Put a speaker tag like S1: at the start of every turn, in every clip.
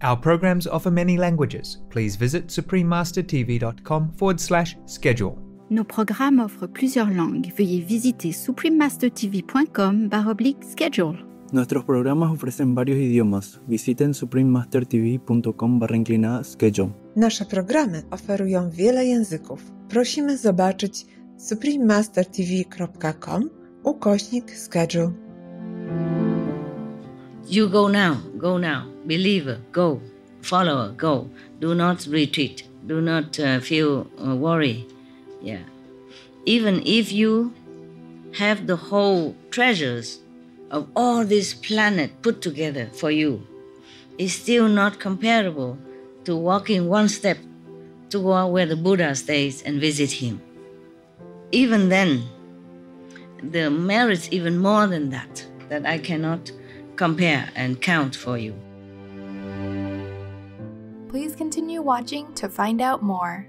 S1: Our programs offer many languages. Please visit suprememastertv.com/schedule.
S2: Nos programmes offrent plusieurs langues. Veuillez visiter suprememastertv.com/schedule.
S3: Nuestros programas ofrecen varios idiomas. Visiten suprememastertv.com/schedule.
S4: Nasze programy oferują wiele języków. Prosimy zobaczyć suprememastertv.com/schedule.
S5: You go now, believer, go, follower, go. Do not retreat, do not feel worry. Yeah. Even if you have the whole treasures of all this planet put together for you, it's still not comparable to walking one step toward where the Buddha stays and visit him. Even then, the merits even more than that I cannot compare and count for you.
S6: Please continue watching to find out more.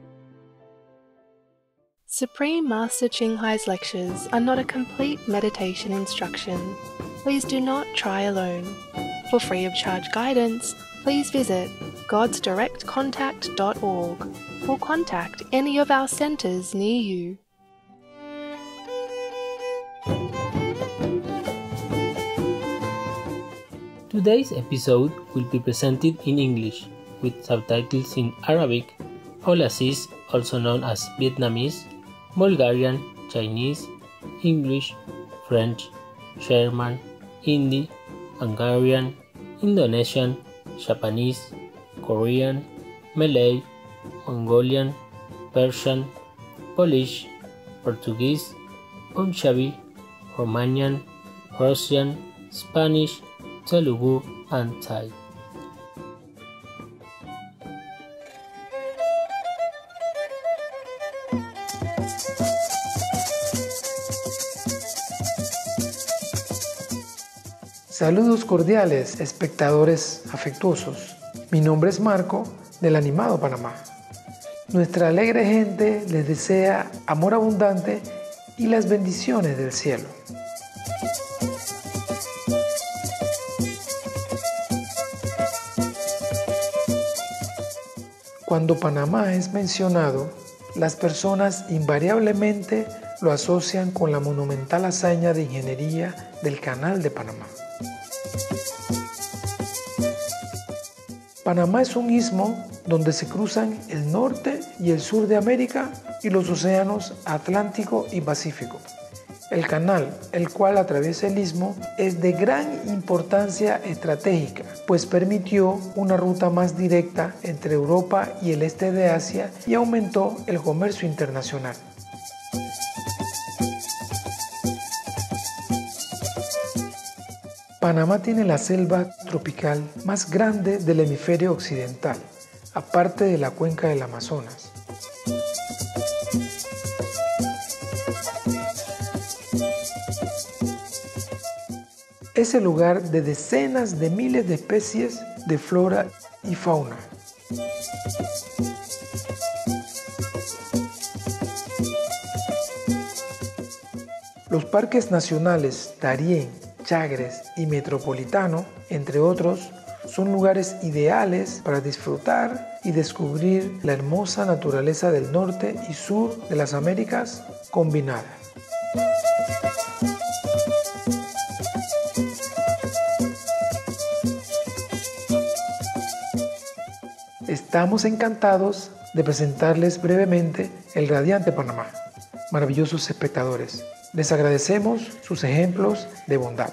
S7: Supreme Master Ching Hai's lectures are not a complete meditation instruction. Please do not try alone. For free of charge guidance, please visit godsdirectcontact.org or contact any of our centers near you.
S8: Today's episode will be presented in English with subtitles in Arabic, Aulacese, also known as Vietnamese, Bulgarian, Chinese, English, French, German, Hindi, Hungarian, Indonesian, Japanese, Korean, Malay, Mongolian, Persian, Polish, Portuguese, Punjabi, Romanian, Russian, Spanish, Telugu, and Thai.
S9: Saludos cordiales, espectadores afectuosos. Mi nombre es Marco, del Animado Panamá. Nuestra alegre gente les desea amor abundante y las bendiciones del cielo. Cuando Panamá es mencionado, las personas invariablemente lo asocian con la monumental hazaña de ingeniería del Canal de Panamá. Panamá es un istmo donde se cruzan el norte y el sur de América y los océanos Atlántico y Pacífico. El canal, el cual atraviesa el istmo, es de gran importancia estratégica, pues permitió una ruta más directa entre Europa y el este de Asia y aumentó el comercio internacional. Panamá tiene la selva tropical más grande del hemisferio occidental, aparte de la cuenca del Amazonas. Es el lugar de decenas de miles de especies de flora y fauna. Los parques nacionales Darién, Chagres y Metropolitano, entre otros, son lugares ideales para disfrutar y descubrir la hermosa naturaleza del norte y sur de las Américas combinadas. Estamos encantados de presentarles brevemente el radiante Panamá. Maravillosos espectadores, les agradecemos sus ejemplos de bondad.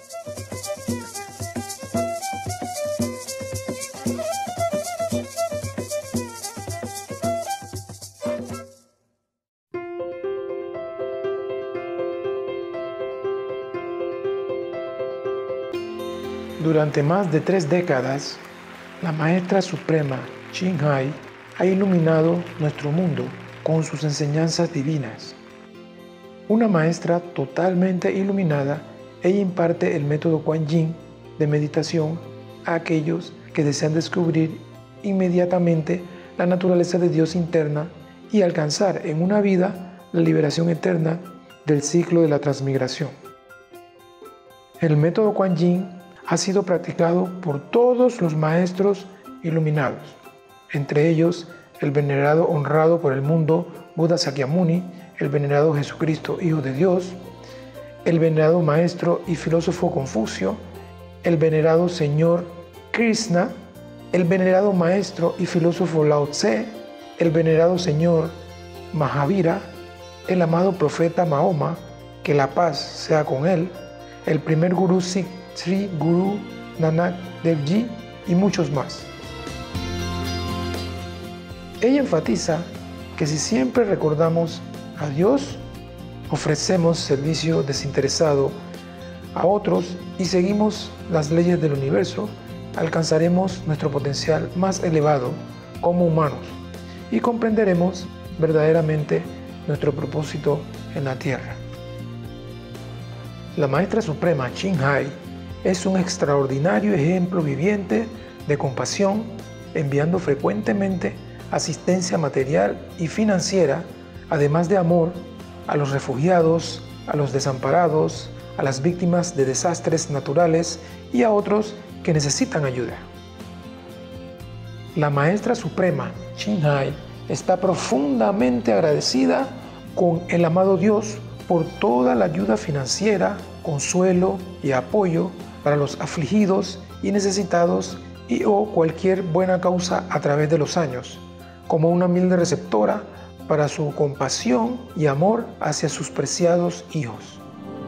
S9: Durante más de 3 décadas, la Maestra Suprema Ching Hai ha iluminado nuestro mundo con sus enseñanzas divinas. Una maestra totalmente iluminada, ella imparte el método Kuan Yin de meditación a aquellos que desean descubrir inmediatamente la naturaleza de Dios interna y alcanzar en una vida la liberación eterna del ciclo de la transmigración. El método Kuan Yin ha sido practicado por todos los maestros iluminados, entre ellos el venerado honrado por el mundo Buda Sakyamuni, el venerado Jesucristo, Hijo de Dios, el venerado maestro y filósofo Confucio, el venerado Señor Krishna, el venerado maestro y filósofo Lao Tse, el venerado Señor Mahavira, el amado profeta Mahoma, que la paz sea con él, el primer Gurú Sikh Sri Guru Nanak Dev Ji y muchos más. Ella enfatiza que si siempre recordamos a Dios, ofrecemos servicio desinteresado a otros y seguimos las leyes del universo, alcanzaremos nuestro potencial más elevado como humanos y comprenderemos verdaderamente nuestro propósito en la Tierra. La Maestra Suprema Ching Hai es un extraordinario ejemplo viviente de compasión, enviando frecuentemente asistencia material y financiera, además de amor, a los refugiados, a los desamparados, a las víctimas de desastres naturales y a otros que necesitan ayuda. La Maestra Suprema Ching Hai está profundamente agradecida con el amado Dios por toda la ayuda financiera, consuelo y apoyo para los afligidos y necesitados y o cualquier buena causa a través de los años, como una humilde receptora para su compasión y amor hacia sus preciados hijos.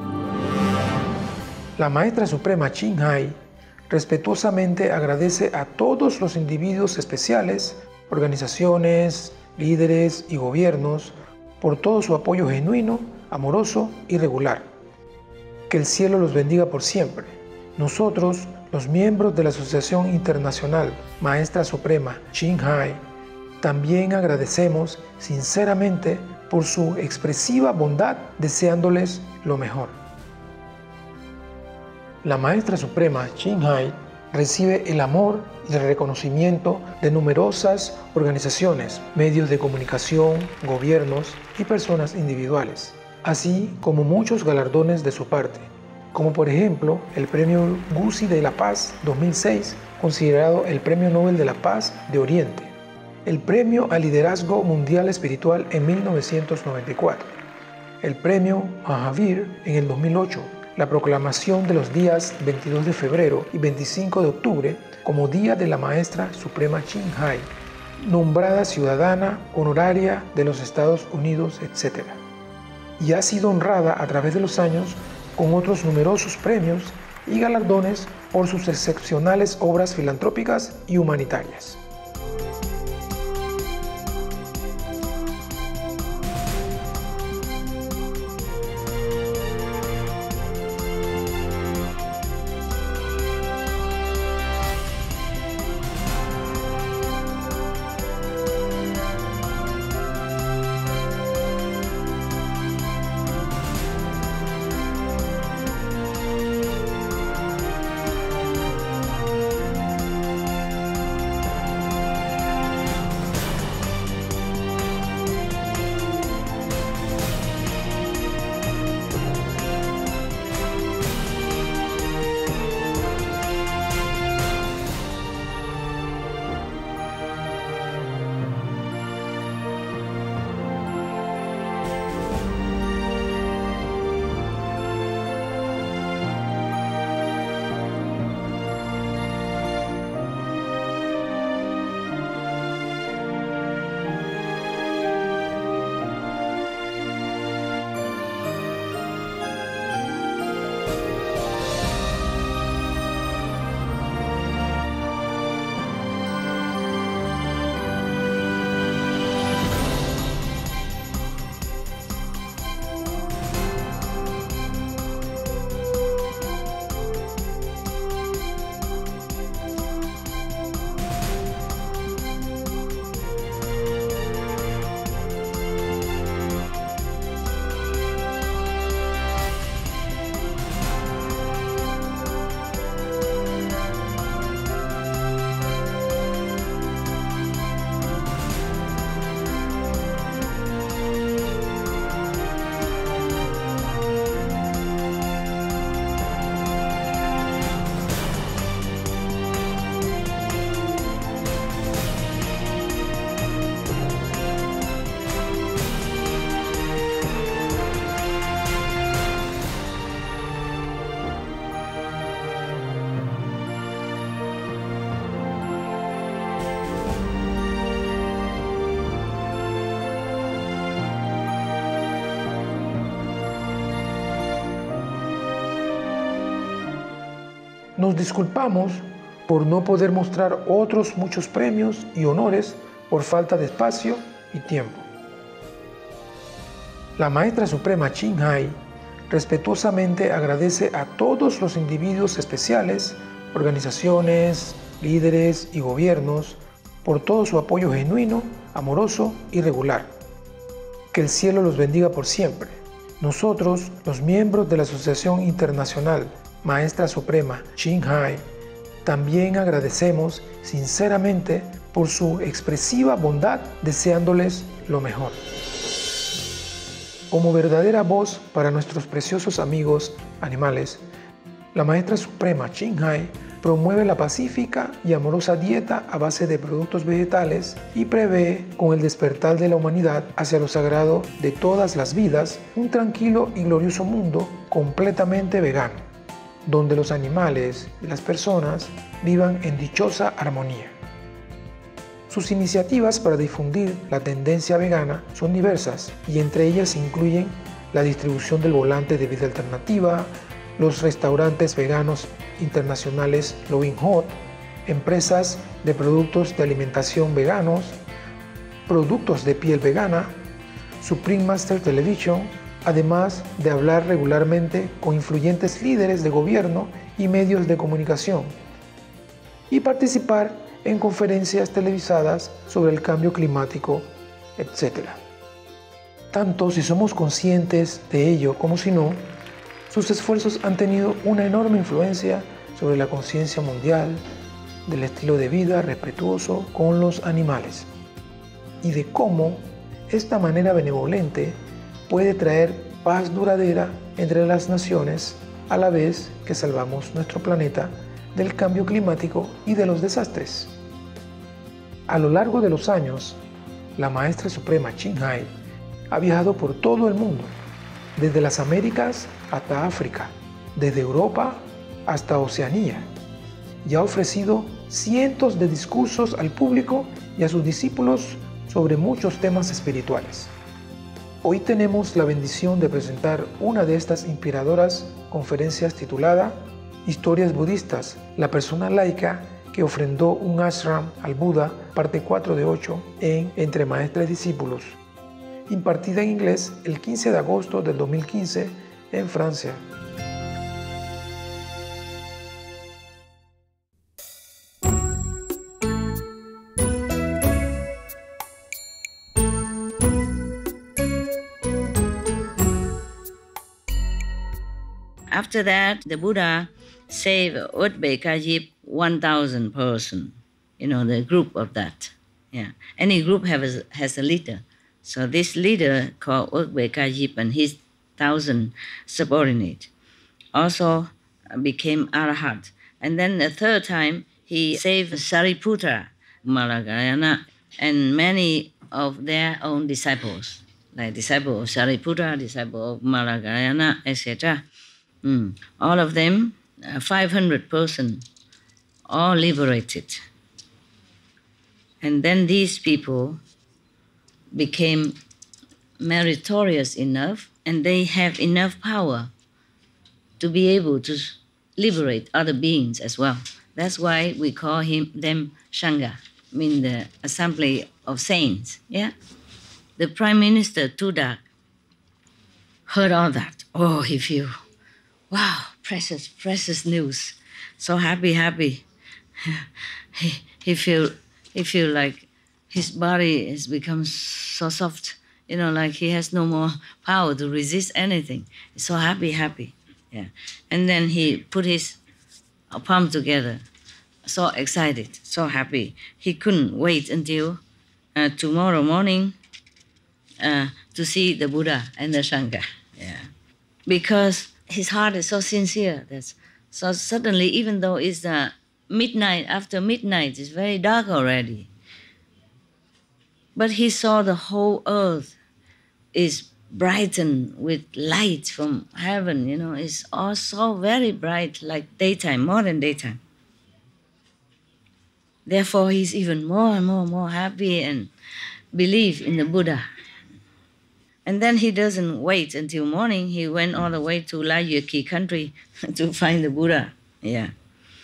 S9: La Maestra Suprema Ching Hai respetuosamente agradece a todos los individuos especiales, organizaciones, líderes y gobiernos por todo su apoyo genuino, amoroso y regular. Que el cielo los bendiga por siempre. Nosotros, los miembros de la Asociación Internacional Maestra Suprema Ching Hai, también agradecemos sinceramente por su expresiva bondad, deseándoles lo mejor. La Maestra Suprema Ching Hai recibe el amor y el reconocimiento de numerosas organizaciones, medios de comunicación, gobiernos y personas individuales, así como muchos galardones de su parte, como por ejemplo el Premio Gusi de la Paz 2006, considerado el Premio Nobel de la Paz de Oriente, el Premio al Liderazgo Mundial Espiritual en 1994, el Premio Mahavir en el 2008, la proclamación de los días 22 de febrero y 25 de octubre como Día de la Maestra Suprema Ching Hai, nombrada ciudadana honoraria de los Estados Unidos, etc. Y ha sido honrada a través de los años con otros numerosos premios y galardones por sus excepcionales obras filantrópicas y humanitarias. Nos disculpamos por no poder mostrar otros muchos premios y honores por falta de espacio y tiempo. La Maestra Suprema Ching Hai respetuosamente agradece a todos los individuos especiales, organizaciones, líderes y gobiernos por todo su apoyo genuino, amoroso y regular. Que el cielo los bendiga por siempre. Nosotros, los miembros de la Asociación Internacional Maestra Suprema Ching Hai, también agradecemos sinceramente por su expresiva bondad, deseándoles lo mejor. Como verdadera voz para nuestros preciosos amigos animales, la Maestra Suprema Ching Hai promueve la pacífica y amorosa dieta a base de productos vegetales y prevé, con el despertar de la humanidad hacia lo sagrado de todas las vidas, un tranquilo y glorioso mundo completamente vegano, donde los animales y las personas vivan en dichosa armonía. Sus iniciativas para difundir la tendencia vegana son diversas y entre ellas incluyen la distribución del volante de vida alternativa, los restaurantes veganos internacionales Loving Hot, empresas de productos de alimentación veganos, productos de piel vegana, Supreme Master Television, además de hablar regularmente con influyentes líderes de gobierno y medios de comunicación, y participar en conferencias televisadas sobre el cambio climático, etc. Tanto si somos conscientes de ello como si no, sus esfuerzos han tenido una enorme influencia sobre la conciencia mundial del estilo de vida respetuoso con los animales y de cómo esta manera benevolente puede traer paz duradera entre las naciones a la vez que salvamos nuestro planeta del cambio climático y de los desastres. A lo largo de los años, la Maestra Suprema Ching Hai ha viajado por todo el mundo, desde las Américas hasta África, desde Europa hasta Oceanía, y ha ofrecido cientos de discursos al público y a sus discípulos sobre muchos temas espirituales. Hoy tenemos la bendición de presentar una de estas inspiradoras conferencias titulada Historias budistas, la persona laica que ofrendó un ashram al Buda, parte 4 de 8 en Entre Maestra y Discípulos, impartida en inglés el 15 de agosto del 2015 en Francia.
S5: After that, the Buddha saved Udbekajip 1,000 person, the group of that. Yeah, any group has a leader. So this leader called Udbekajip and his 1,000 subordinate also became Arhat. And then the third time, he saved Sariputra, Malagarayana, and many of their own disciples, like disciple of Sariputra, disciple of Malagarayana, etc. All of them, 500 persons, all liberated. And then these people became meritorious enough, and they have enough power to be able to liberate other beings as well. That's why we call them Sangha, the assembly of saints. Yeah, the Prime Minister Tudak heard all that. Oh, he feel, wow, precious news. So happy. He feel like his body has become so soft, like he has no more power to resist anything. He's so happy. Yeah. And then he put his palm together, so excited, so happy. He couldn't wait until tomorrow morning to see the Buddha and the Sangha. Yeah. Because his heart is so sincere. So suddenly, even though it's midnight, after midnight, it's very dark already. But he saw the whole earth is brightened with light from heaven, It's all so very bright, like daytime, more than daytime. Therefore, he's even more and more happy and believe in the Buddha. And then he doesn't wait until morning. He went all the way to Layuki country to find the Buddha. Yeah.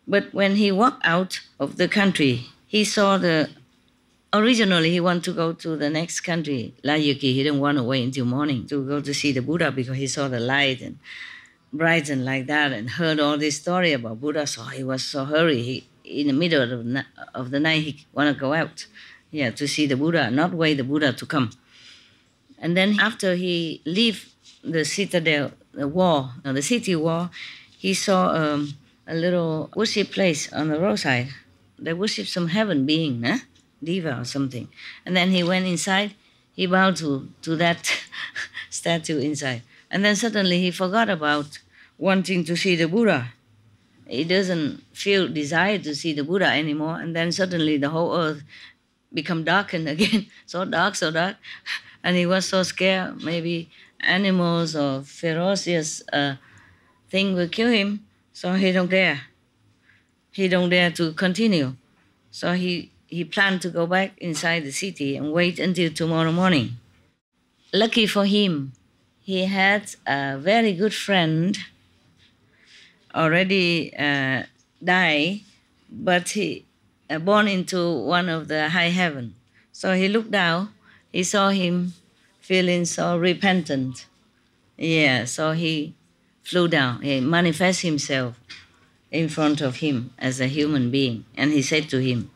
S5: But when he walked out of the country, he saw originally he wanted to go to the next country, Layuki. He didn't want to wait until morning to go to see the Buddha because he saw the light and brightened like that and heard all this story about Buddha. So he was so hurry. In the middle of the night, he wanted to go out, to see the Buddha, not wait the Buddha to come. And then after he leave the citadel, the city wall, he saw a little worship place on the roadside. They worship some heaven being, Diva or something. And then he went inside, he bowed to that statue inside. And then suddenly he forgot about wanting to see the Buddha. He doesn't feel desire to see the Buddha anymore. And then suddenly the whole earth become darkened again, so dark. And he was so scared, maybe animals or ferocious thing will kill him. So he don't dare. He don't dare to continue. So he planned to go back inside the city and wait until tomorrow morning. Lucky for him, he had a very good friend, already died, but he born into one of the high heaven. So he looked down, he saw him feeling so repentant. So he flew down, he manifested himself in front of him as a human being. And he said to him,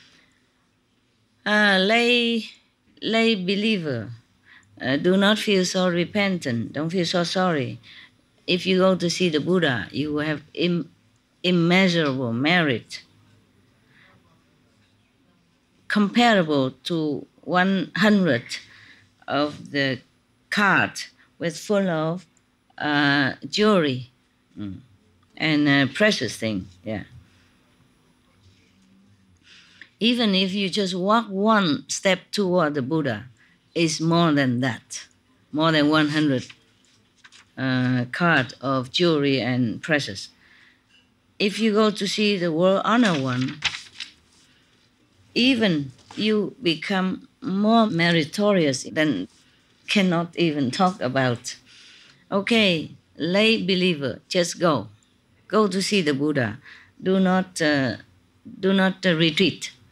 S5: lay believer, do not feel so repentant, don't feel so sorry. If you go to see the Buddha, you will have immeasurable merit, comparable to 100 of the cart with full of jewelry and precious things. Even if you just walk one step toward the Buddha, it's more than that, more than 100 cart of jewelry and precious. If you go to see the world honor one, even you become more meritorious than cannot even talk about. Okay, lay believer, just go to see the Buddha. Do not retreat.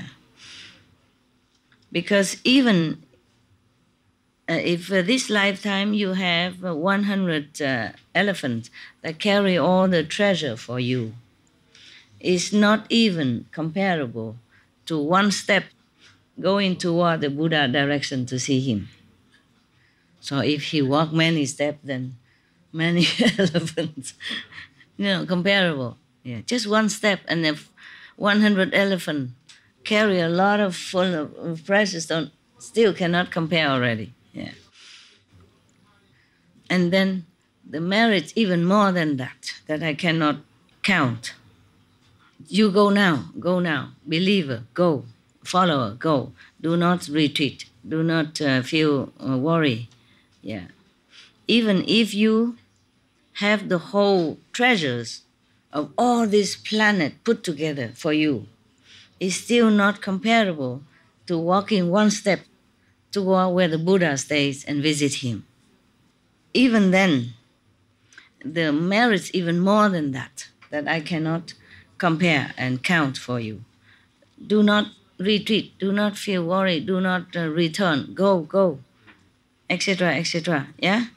S5: Because even if this lifetime you have 100 elephants that carry all the treasure for you, it's not even comparable to one step going toward the Buddha direction to see him. So if he walk many steps, then many elephants, comparable. Just one step, and if 100 elephants carry a lot of full of precious stone, still cannot compare already. And then the merits even more than that I cannot count. You go now, believer, go, follower, go. Do not retreat, do not feel worry. Even if you have the whole treasures of all this planet put together for you, it's still not comparable to walking one step toward where the Buddha stays and visit him. Even then, the merits even more than that I cannot compare and count for you. Do not retreat, do not feel worried, do not return, go, etc., etc.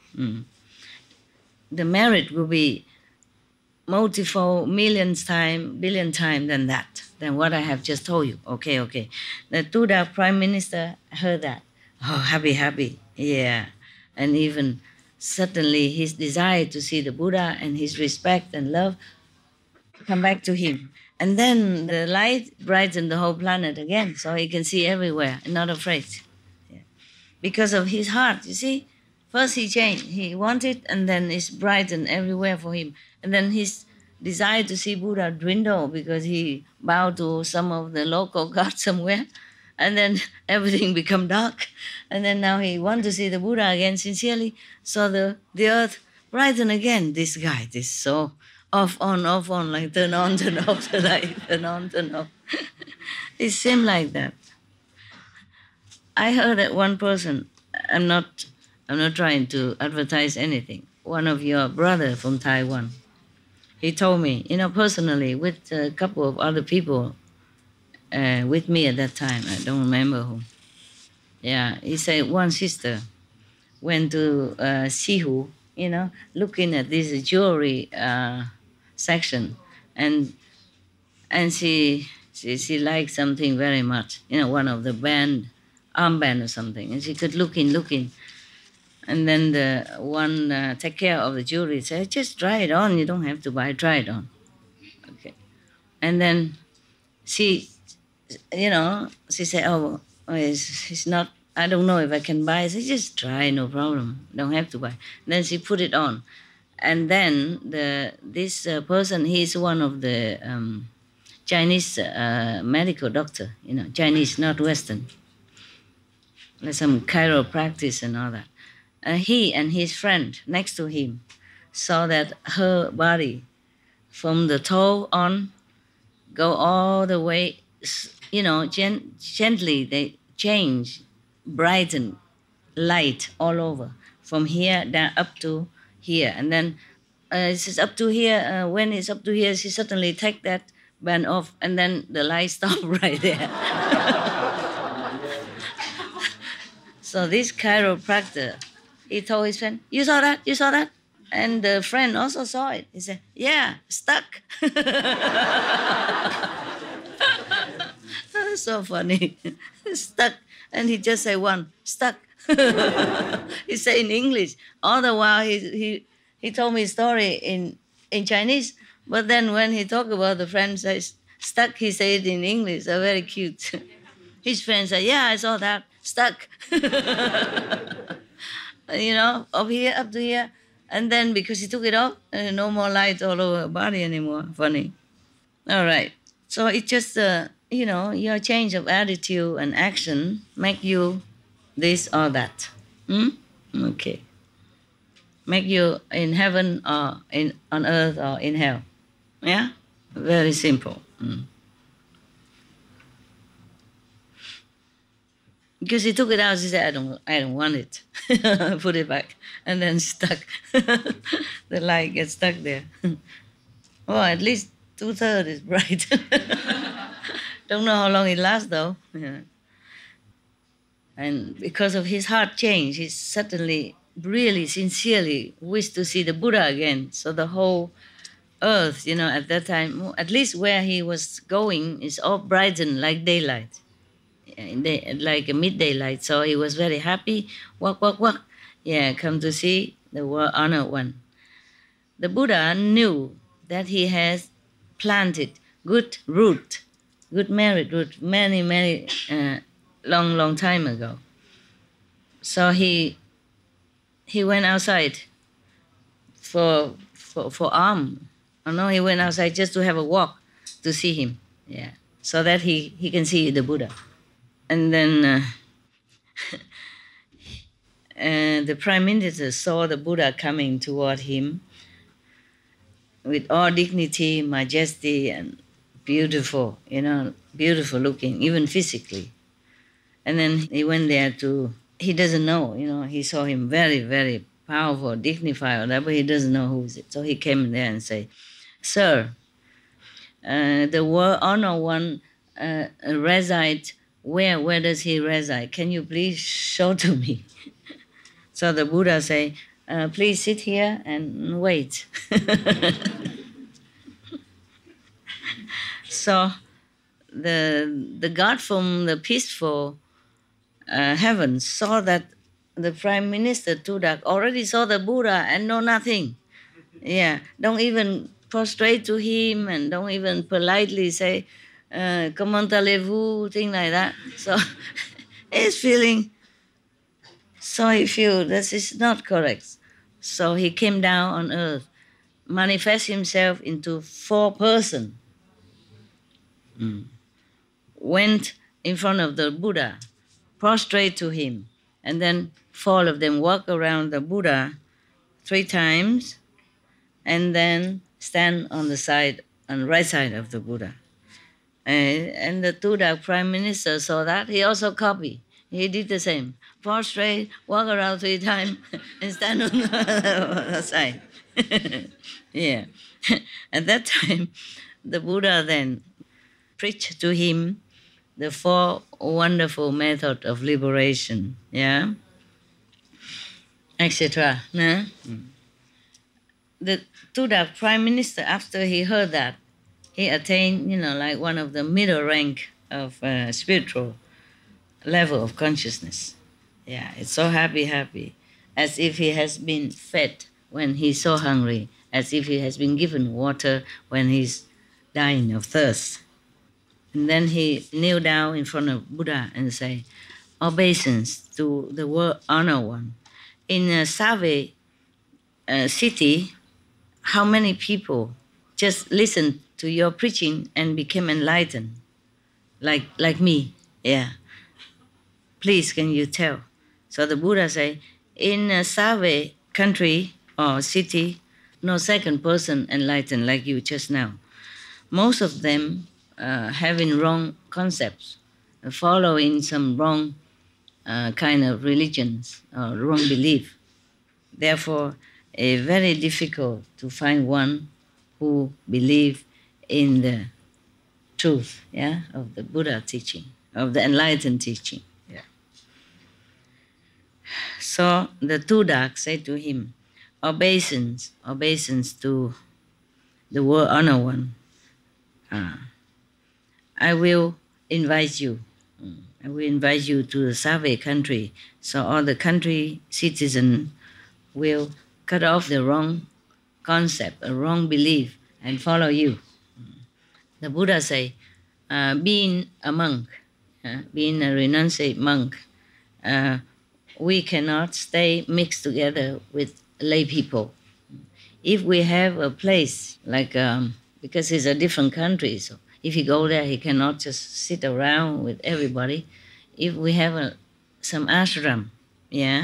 S5: The merit will be multifold, billion times than what I have just told you. Okay. The Tuda Prime Minister heard that. Oh, happy. And even suddenly his desire to see the Buddha and his respect and love come back to him. And then the light brightened the whole planet again, so he can see everywhere and not afraid. Because of his heart, you see. First he changed, he wanted, and then it's brightened everywhere for him. And then his desire to see Buddha dwindled because he bowed to some of the local gods somewhere. And then everything become dark. And then now he wants to see the Buddha again sincerely. So the earth brightened again. This guy, this so off on, like turn on, turn off, the light, turn on, turn off. It seemed like that. I heard that one person, I'm not trying to advertise anything, one of your brother from Taiwan, he told me, personally, with a couple of other people with me at that time. I don't remember who. Yeah, he said one sister went to Sihu, looking at this jewelry section, and she liked something very much, one of the armband or something, and she kept looking. And then the one take care of the jewelry said, just try it on, you don't have to buy, try it on. Okay. And then she said, it's not, I don't know if I can buy. I said, just try, no problem, don't have to buy. Then she put it on. And then this person, he's one of the Chinese medical doctor, Chinese, not Western. Like some chiropractic and all that. He and his friend next to him saw that her body from the toe on go all the way, gently they change, brighten, light all over, from here down up to here. And then it's up to here, when it's up to here, she suddenly take that band off, and then the light stopped right there. So this chiropractor, he told his friend, you saw that? And the friend also saw it. He said, yeah, stuck. So funny. Stuck. And he just said one, stuck. He said in English. All the while he told me a story in Chinese, but then when he talked about the friend says stuck, he said it in English. So very cute. His friend said, yeah, I saw that, stuck. Up here, up to here. And then because he took it off, no more light all over her body anymore. Funny. All right. So it just, your change of attitude and action make you this or that. Okay. Make you in heaven or on earth or in hell. Yeah? Very simple. Because he took it out, he said, I don't want it. Put it back. And then stuck. The light gets stuck there. Well, at least 2/3 is bright. Don't know how long it lasts though. Yeah. And because of his heart change, he suddenly, really, sincerely wished to see the Buddha again. So the whole earth, at that time, at least where he was going, is all brightened like daylight. Like a midday light. So he was very happy. Walk. Yeah, come to see the honored one. The Buddha knew that he has planted good merit root, many, long time ago. So he went outside for alms. He went outside just to have a walk to see him. Yeah, so that he can see the Buddha. And then the Prime Minister saw the Buddha coming toward him with all dignity, majesty, and beautiful, beautiful looking, even physically. And then he went there he doesn't know, he saw him very, very powerful, dignified, but he doesn't know who is it. So he came there and said, Sir, the world honor one resides. Where does he reside? Can you please show to me? So the Buddha say, please sit here and wait. So the God from the peaceful heaven saw that the Prime Minister Tudak already saw the Buddha and know nothing. Yeah, don't even prostrate to him and don't even politely say, comment allez-vous, thing like that. So he's feeling, so he feels this is not correct. So he came down on earth, manifest himself into 4 persons, went in front of the Buddha, prostrate to him, and then 4 of them walk around the Buddha 3 times, and then stand on the right side of the Buddha. And the Tudak Prime Minister saw that. He also copied. He did the same. Prostrate, walk around 3 times, and stand on the other side. Yeah. At that time, the Buddha then preached to him the 4 wonderful methods of liberation, yeah, etc. No? The Tudak prime minister, after he heard that, he attained, like one of the middle rank of spiritual level of consciousness. Yeah, it's so happy, as if he has been fed when he's so hungry, as if he has been given water when he's dying of thirst. And then he kneel down in front of Buddha and say, obeisance to the world honored one. In Save city, how many people just listened to your preaching and became enlightened? Like me, yeah. Please, can you tell? So the Buddha say, in Save country or city, no second person enlightened like you just now. Most of them having wrong concepts, following some wrong kind of religions or wrong belief. Therefore, it's very difficult to find one who believes in the truth, yeah, of the Buddha teaching, of the enlightened teaching. Yeah. So the Tudak said to him, obeisance to the world honored one. I will invite you. I will invite you to the Save country, so all the country citizens will cut off the wrong concept, a wrong belief, and follow you. The Buddha say, being a monk, being a renunciate monk, we cannot stay mixed together with lay people. If we have a place like, because it's a different country, so if he go there, he cannot just sit around with everybody. If we have some ashram, yeah,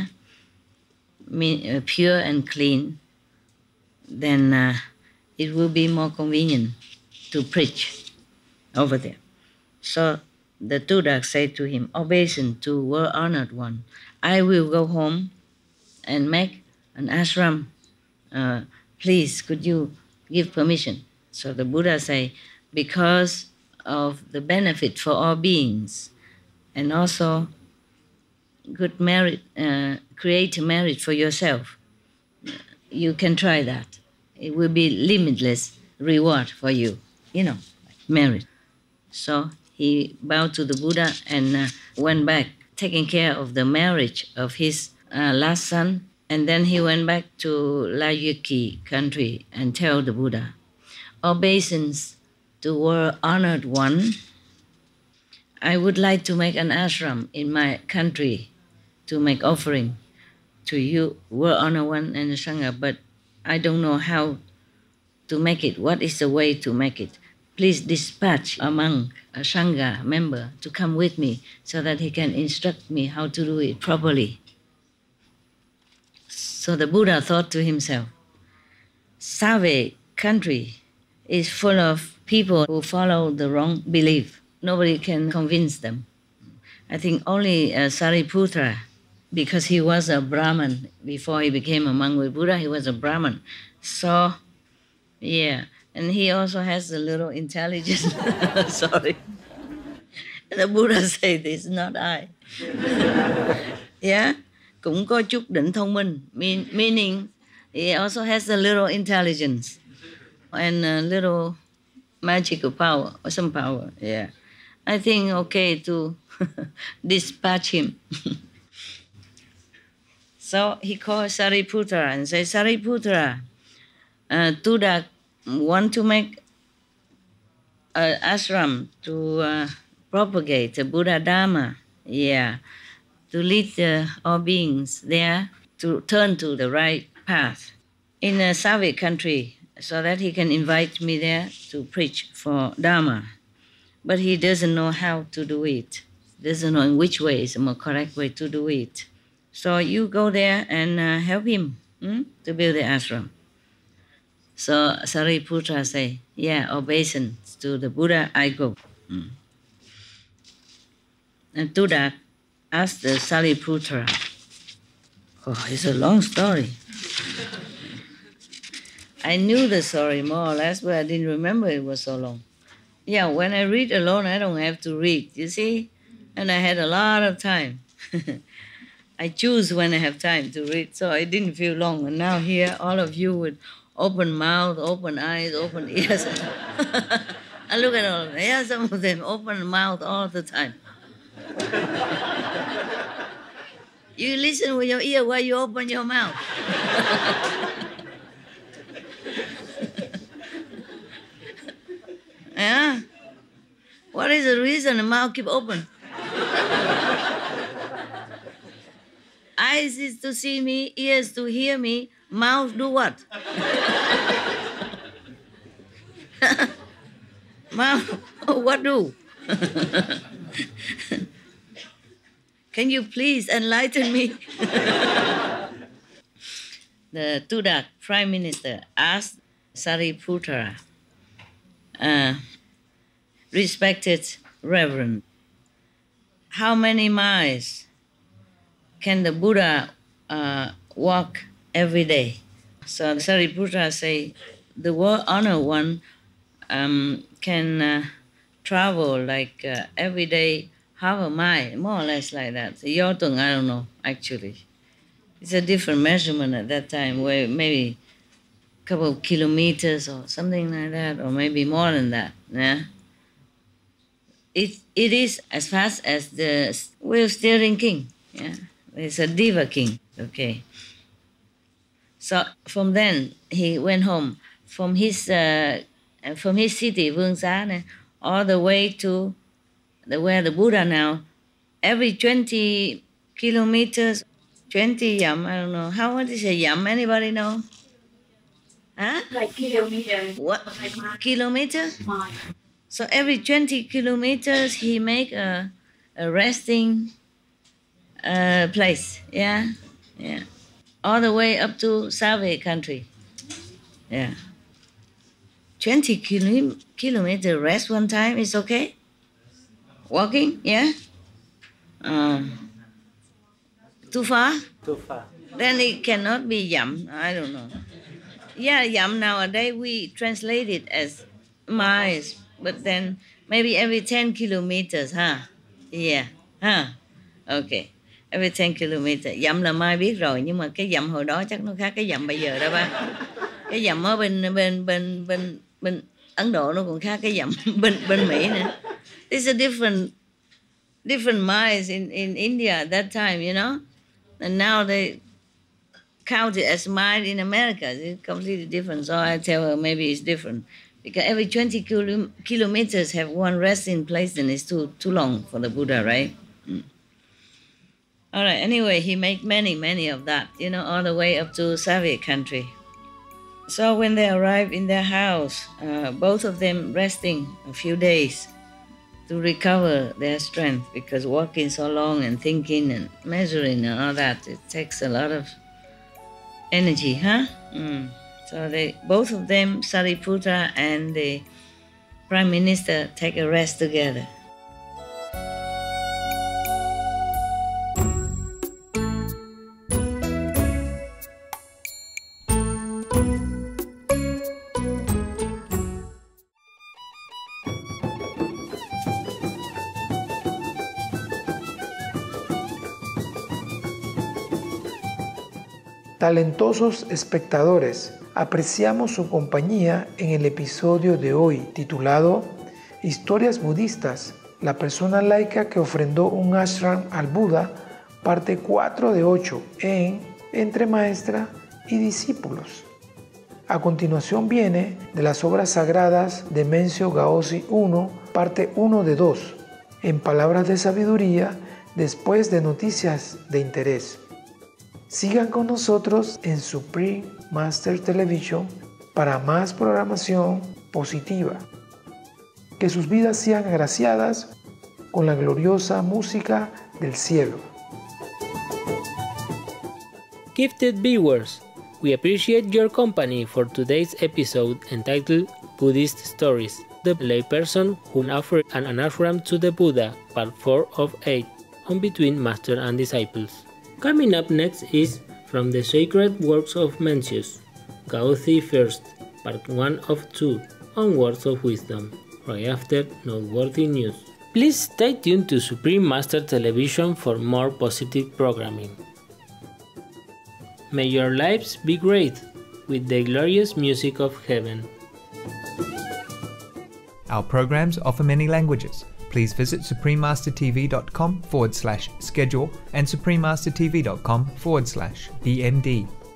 S5: pure and clean, then it will be more convenient to preach over there. So the Tudak said to him, obeisance to world honored one, I will go home and make an ashram. Please, could you give permission? So the Buddha say, because of the benefit for all beings, and also good merit, create merit for yourself, you can try that. It will be limitless reward for you, merit. So he bowed to the Buddha and went back, taking care of the marriage of his last son. And then he went back to Layuki country and tell the Buddha, obeisance to world honored one, I would like to make an ashram in my country to make offering to you, world honored one and the Sangha, but I don't know how to make it. What is the way to make it? Please dispatch a monk, a Sangha member, to come with me so that he can instruct me how to do it properly. So the Buddha thought to himself, Save country is full of people who follow the wrong belief. Nobody can convince them. I think only Sariputra, because he was a Brahmin before he became a monk with Buddha, he was a Brahmin. So, yeah, and he also has a little intelligence. Sorry. The Buddha said, this is not I. Yeah, cũng có chút định thông minh, meaning he also has a little intelligence and a little magical power, or some power, yeah. I think okay to dispatch him. So he called Sariputra and said, Sariputra, Tudak want to make an ashram to propagate the Buddha Dharma, yeah, to lead all beings there to turn to the right path in a Save country, so that he can invite me there to preach for Dharma. But he doesn't know how to do it, doesn't know in which way is the more correct way to do it. So you go there and help him to build the ashram. So Sariputra say, yeah, obeisance to the Buddha, I go. And Tudak asked the Sariputra, oh, it's a long story. I knew the story more or less, but I didn't remember it was so long. Yeah, when I read alone, I don't have to read, you see? And I had a lot of time. I choose when I have time to read, so I didn't feel long. And now here, all of you with open mouth, open eyes, open ears. I look at all of them. Yeah, some of them open mouth all the time. You listen with your ear while you open your mouth. Yeah? What is the reason the mouth keep open? Eyes is to see me, ears to hear me, mouth do what? Mouth, what do? Can you please enlighten me? The Tudak Prime Minister asked Sariputra, respected Reverend, how many miles can the Buddha walk every day? So Sariputra say, the honored one can travel like every day half a mile, more or less like that. So Yotung, I don't know, actually. It's a different measurement at that time, where maybe a couple of kilometers or something like that, or maybe more than that. Yeah. It is as fast as the wheel steering king. Yeah. It's a diva king. Okay. So from then he went home from his city, Vương all the way to where the Buddha now. Every 20 kilometers, 20 yam, I don't know. How much is a yam? Anybody know? Huh?
S2: Like kilometers.
S5: What? Kilometers? So every 20 kilometers he make a resting place. Yeah? Yeah. All the way up to Save country. Yeah. 20 kilometer rest one time is okay? Walking? Yeah? Too far?
S8: Too far.
S5: Then it cannot be yam. I don't know. Yeah, yam nowadays we translate it as miles, but then maybe every 10 kilometers, huh? Yeah, huh? Okay. Every 10 kilometers. Dặm là Mai biết rồi, nhưng mà cái dặm hồi đó chắc nó khác cái dặm bây giờ đó ba. Cái dặm ở bên Ấn Độ nó còn khác cái dặm bên Mỹ nữa. It's a different miles in India at that time, you know? And now they count it as mile in America. It's completely different. So I tell her maybe it's different. Because every 20 kilometers have one resting place, and it's too long for the Buddha, right? Mm. All right, anyway, he made many of that, you know, all the way up to Soviet country. So when they arrived in their house, both of them resting a few days to recover their strength, because walking so long and thinking and measuring and all that, it takes a lot of energy, huh? Mm. So both of them, Sariputra and the Prime Minister, take a rest together.
S9: Talentosos espectadores, apreciamos su compañía en el episodio de hoy titulado Historias budistas, la persona laica que ofrendó un ashram al Buda, parte 4 de 8 en Entre Maestra y Discípulos. A continuación viene de las obras sagradas de Mencio Gaozi 1, parte 1 de 2, en Palabras de Sabiduría, después de Noticias de Interés. Sigan con nosotros en Supreme Master Television para más programación positiva. Que sus vidas sean agraciadas con la gloriosa música del cielo.
S8: Gifted viewers, we appreciate your company for today's episode entitled Buddhist Stories, the layperson who offered an ashram to the Buddha, part 4 of 8, on Between Master and Disciples. Coming up next is From the Sacred Works of Mencius, Gaozi First, Part 1 of 2 on Words of Wisdom, right after Noteworthy News. Please stay tuned to Supreme Master Television for more positive programming. May your lives be great with the glorious music of heaven.
S1: Our programs offer many languages. Please visit suprememastertv.com/schedule and suprememastertv.com/BMD.